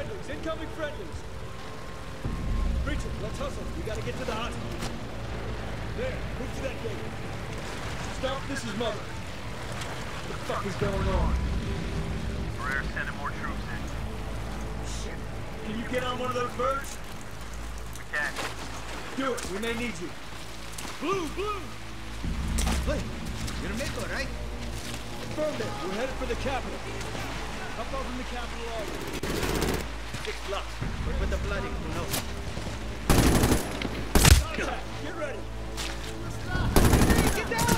Friendlies! Incoming friendlies! Preacher, let's hustle. We gotta get to the hospital. There, move to that gate. Stop, this is Mother. What the fuck is going on? Barrera's sending more troops in. Shit. Can you get on one of those birds? We can. Do it, we may need you. Blue, blue! Hey, you're a Mako, right? Affirmative, we're headed for the capital. How far from the capital are we? 6 blocks. We're with the bloody no. Contact, get ready! Get down!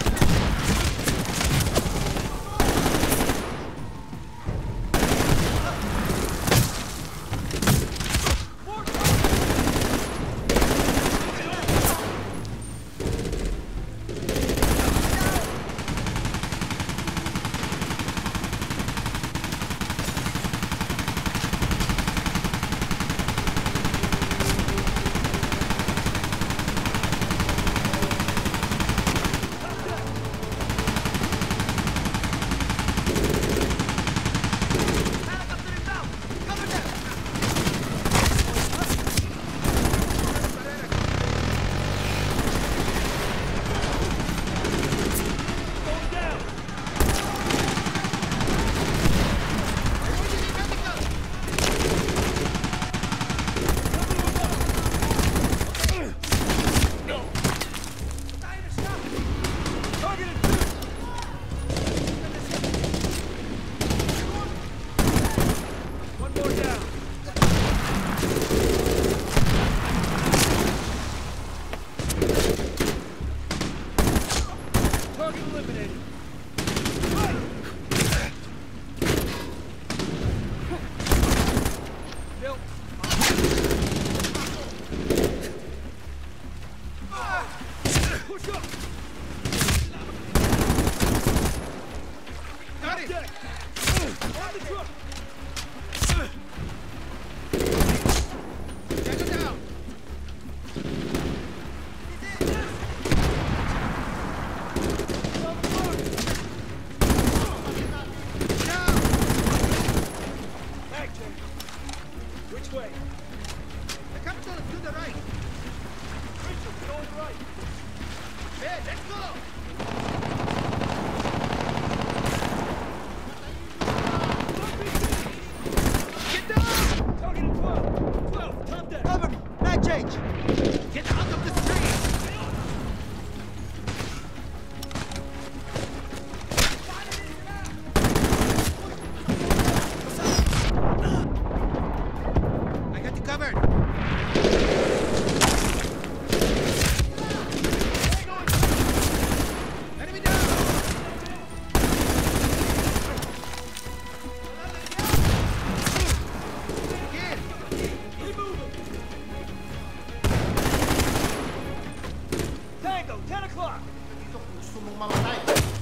Which way? The capital is to the right. Richard, going right. Hey, let's go! Get down! Target at 12. 12, top deck. Cover me! Mag change! Get out of the street! I got you covered! Enemy down! Get! Keep moving. Tango, 10 o'clock. Dito kung gusto mong mamatay.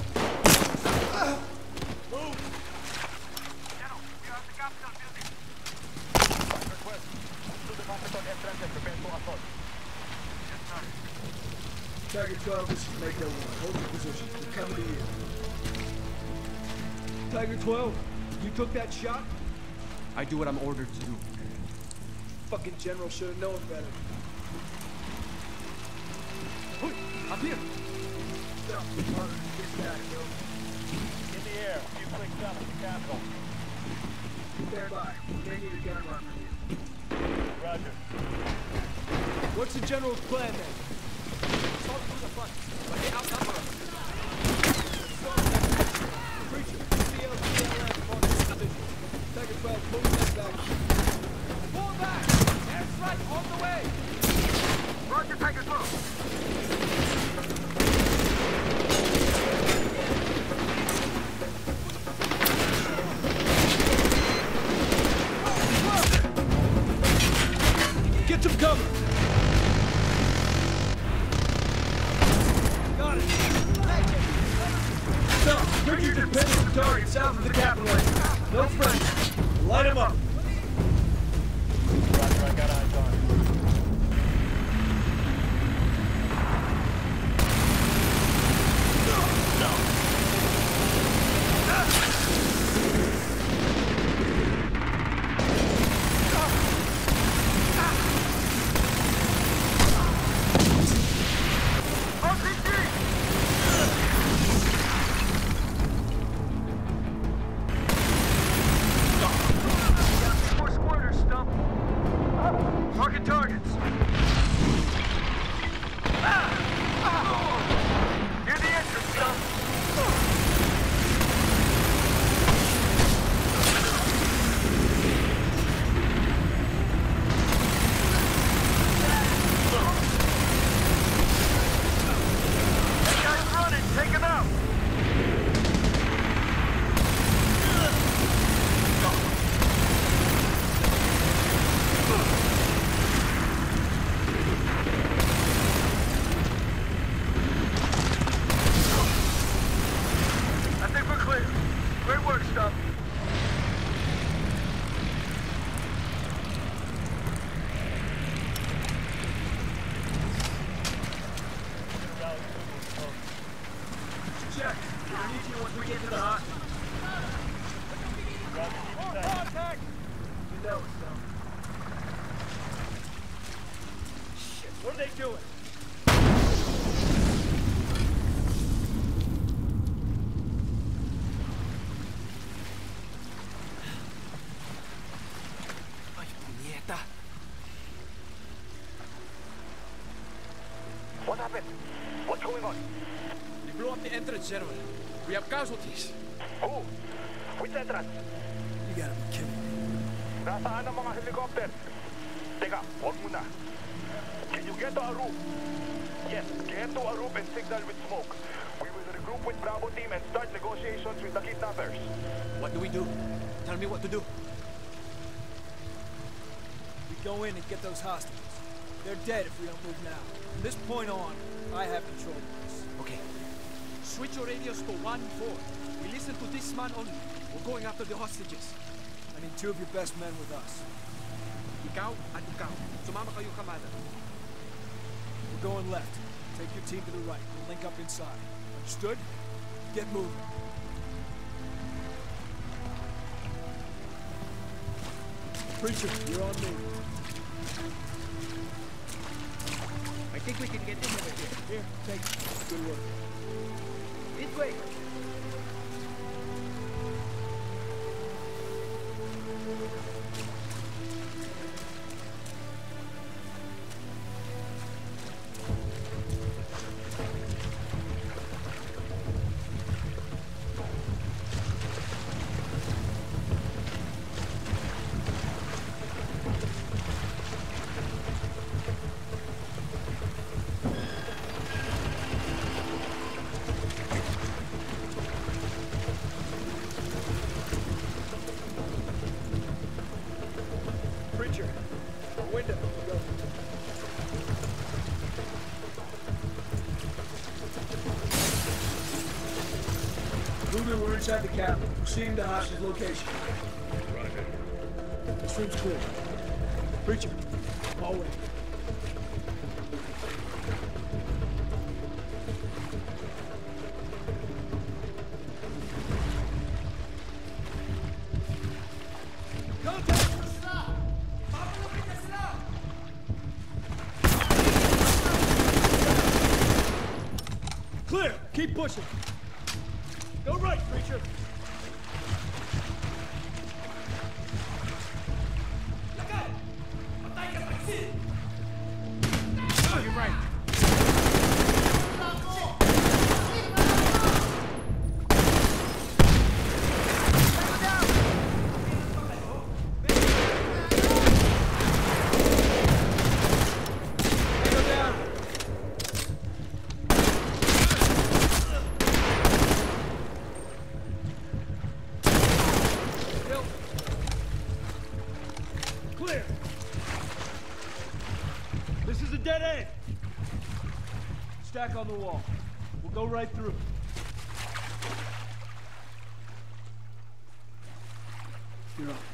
Move. General, we are at the Capitol building. Request. To the Capitol entrance and prepare to assault. Yes, sir. Tiger 12, this is Mako 1. Hold your position. We're coming to you. Tiger 12, you took that shot? I do what I'm ordered to do. Fucking general should have known better. Oi, up here! Get back, yo. In the air. A few clicks down at the Capitol. Stand by. We may need a gun run from you. Roger. What's the general's plan then? Assault through the front, but they outnumber us. Preacher, CLCLS on this division. Tiger 12, move that back. Fall back! Airstrike on the way! Roger, Tiger 12. Get some cover! Got it! Stop! Richard and Penn the target south of the capital. No friends. Light him up! Roger, I got eyes on him. are they doing? Ay, puñeta. What happened? What's going on? They blew up the entrance, General. We have casualties. Who? Which entrance? You gotta be kidding me. Nasaan ang mga helicopter? Teka, wag muna. Can you get to our room? Yes, get to our room and signal with smoke. We will regroup with Bravo team and start negotiations with the kidnappers. What do we do? Tell me what to do. We go in and get those hostages. They're dead if we don't move now. From this point on, I have control of this. Okay. Switch your radios to 1-4. We listen to this man only. We're going after the hostages. I need 2 of your best men with us. Ikaw at ikaw. Sumama kayo, Kamada. We're going left. Take your team to the right. We'll link up inside. Understood? Get moving. Preacher, you're on me. I think we can get in over here. Here, take it. Good work. This way. Preacher, window. Go. Ruger, we're inside the cabin. Proceeding to hostage location. This room's clear. Preacher, hallway. Clear! Keep pushing! Go right, Preacher! Oh, you're right. Go down! Clear! This is a dead end! Stack on the wall. We'll go right through. You're up.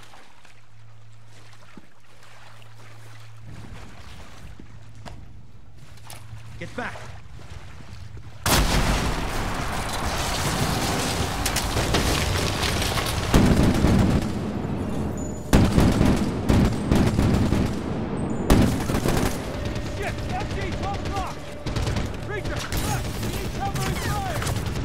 Get back! Shit! FG, 12 o'clock! Preacher, left! We need covering fire!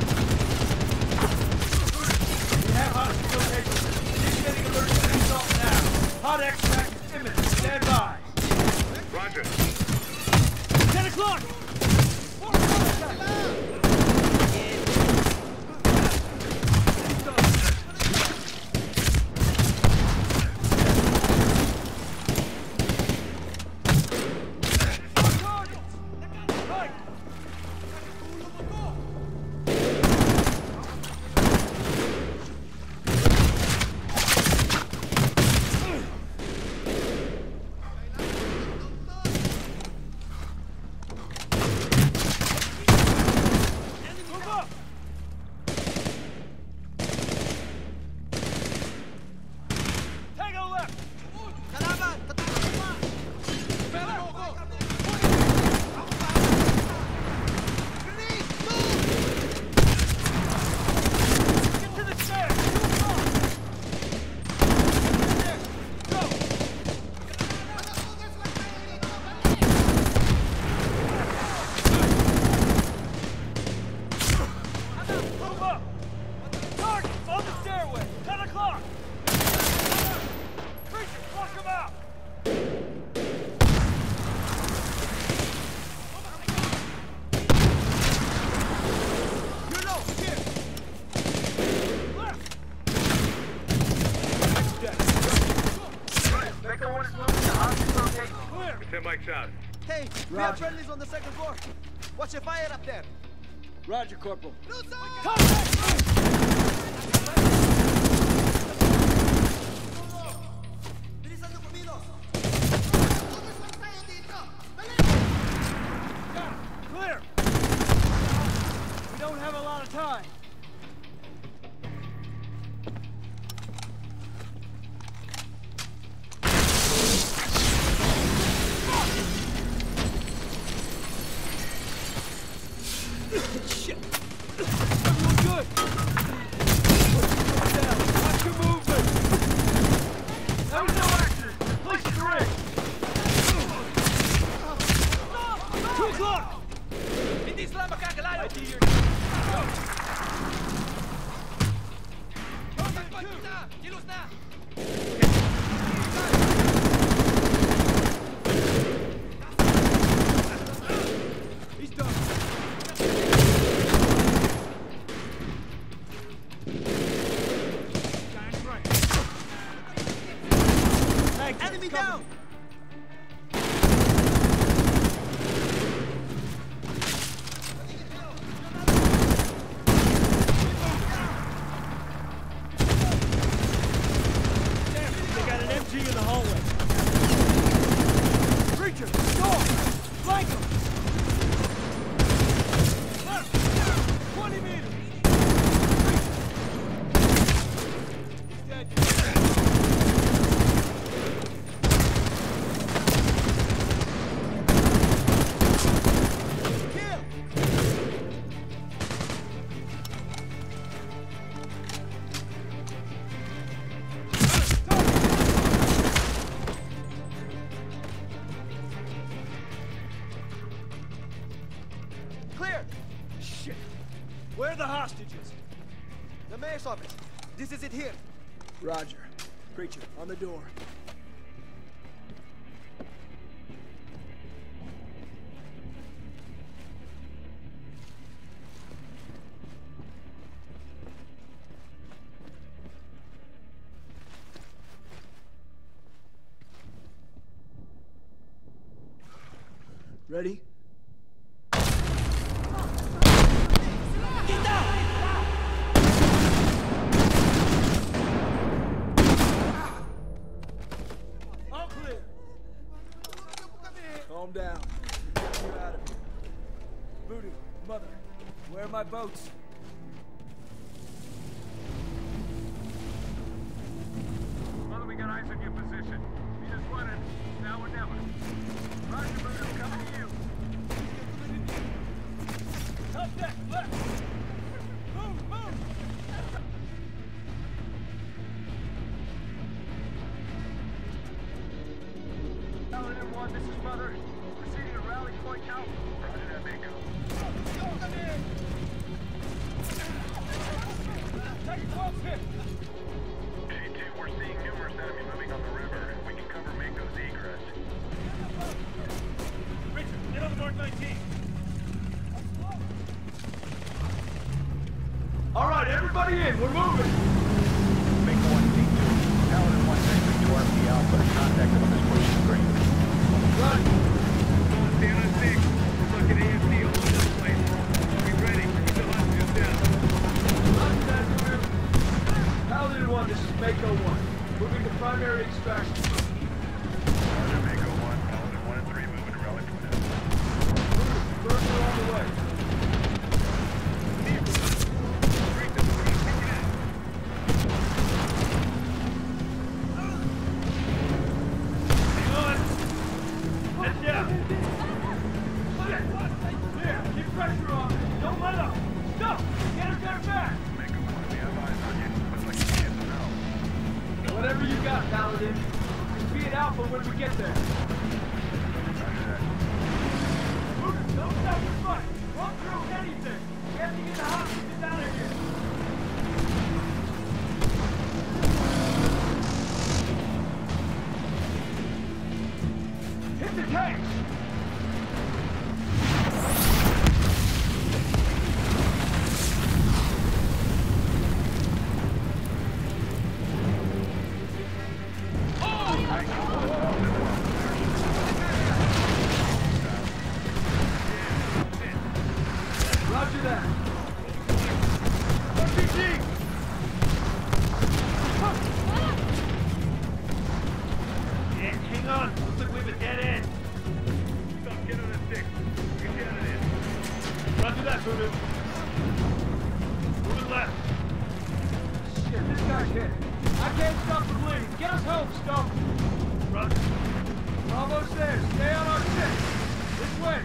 We have hostage location. Initiating emergency assault now. Hot extract is imminent. Stand by. Roger. 10 o'clock! More contact! Right! one is moving to hostage location. Clear! 10 Mike's out. Hey, we have friendlies on the second floor. Watch your fire up there. Roger, Corporal. Bilisan niyo kumilos! Clear! We don't have a lot of time. Shit! Everyone good? Down. Watch your movement! That was no action! Place the ring! 2 o'clock! Hindi sila makakalayo! ID your... Takbo na! Kilos na! He's done. Enemy down! They got an MG in the hallway. Preacher, door! Flank him! 20 meters! He's dead. Kill! Clear! Shit! Where are the hostages? The mayor's office. This is it here. Roger. Preacher, on the door. Ready? All clear. Calm down. We're getting you out of here. Voodoo, Mother, where are my boats? Mother, we got eyes on your position. Meet us running. Now or never. Roger, Voodoo, coming to you. Top deck, left! Move, move! Paladin 1, this is Mother. Proceeding to rally point now. Roger that, Mako. Take 12 hit! G2, we're seeing numerous enemies moving on the river. We can cover Mako's egress. Richard, get on the North 19! All right, everybody in. We're moving. Mako 1, C2. Paladin 1, entering to RP Alpha. Contact on this pushing green. Run. Stand on 6. We're looking ASD all over this place. Be ready. Still on just down. Roger that, Voodoo. Paladin 1, this is Mako 1. Moving to primary extraction. Roger, Mako 1. Paladin 1 and 3 moving to rally point out. Birds are on the way. Hang on. Head down. Here, keep pressure on. Don't let up. Stop. Get her back. Mako 1, we have eyes on you. Looks like you can't know. Whatever you got, Paladin. Be an alpha when we get there. Roger that. Don't stop the fight. Walk through anything. We have to get the hostages out of here. Hit the tank. Mako 1, on. Looks like we have a dead end. Stop, get on that stick. Get you out of there. Roger that, Voodoo. Moving left. Shit, this guy's hit. I can't stop the bleeding. Get us home, Stump. Roger. We're almost there. Stay on our six. This way.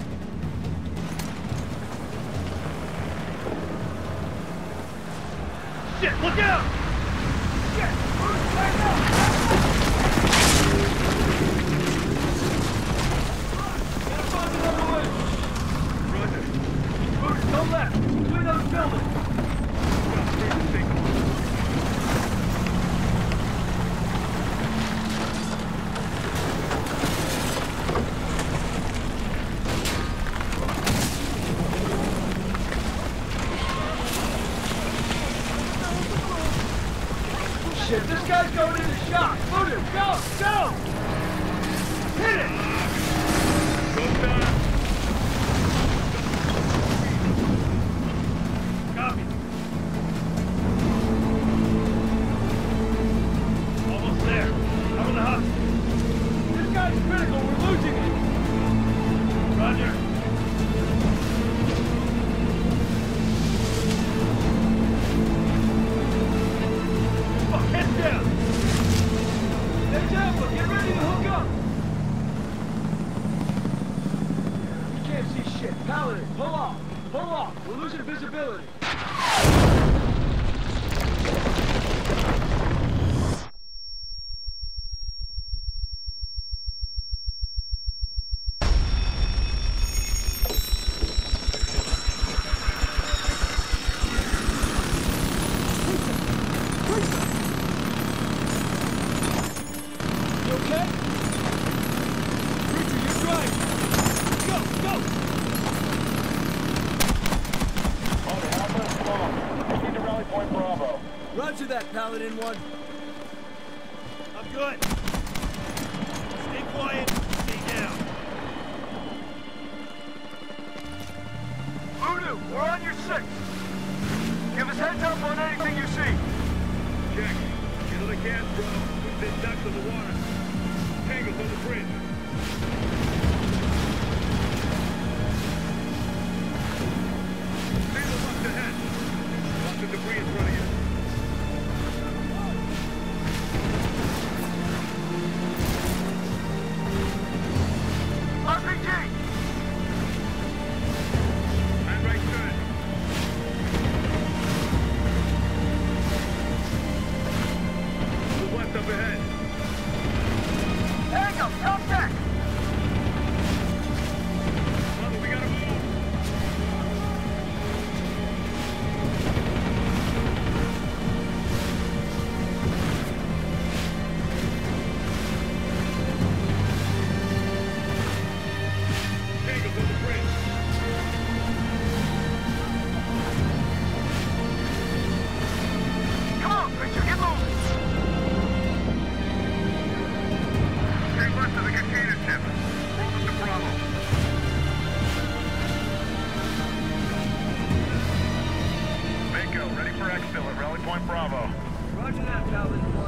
Shit, look out! Shit! Back up! Gotta find another way. Roger. Boots, go left. Between those buildings. Stop, first single. Shit, this guy's going into shock. Voodoo, go! Go! Hit it! Go down. Copy. Almost there. Cover the hospital. This guy's critical. We're losing it. Roger. Fuck, head down. Hey, Tampa, get ready to hook up. We can't see shit. Paladin, pull off. Pull off. We're losing visibility. You okay? Richard, you're driving. Go, go! Proceed to Rally Point Bravo. Roger that, Paladin 1. I'm good. Stay quiet. Stay down. Voodoo, we're on your six. Give us heads up on anything you see. Check. Get on the gas, bro. Put this ducks on the water. Tangles on the bridge. Sail them up ahead. Watch the debris in front of you. RPG! And right turn. Move left up ahead. Tango, top deck! Mother, we gotta move. Tango's on the bridge. Come on, Richard, get moving. Stay west of the container ship. Hold up to Bravo. Mako, ready for exfil at Rally Point Bravo. Roger that, Paladin 1.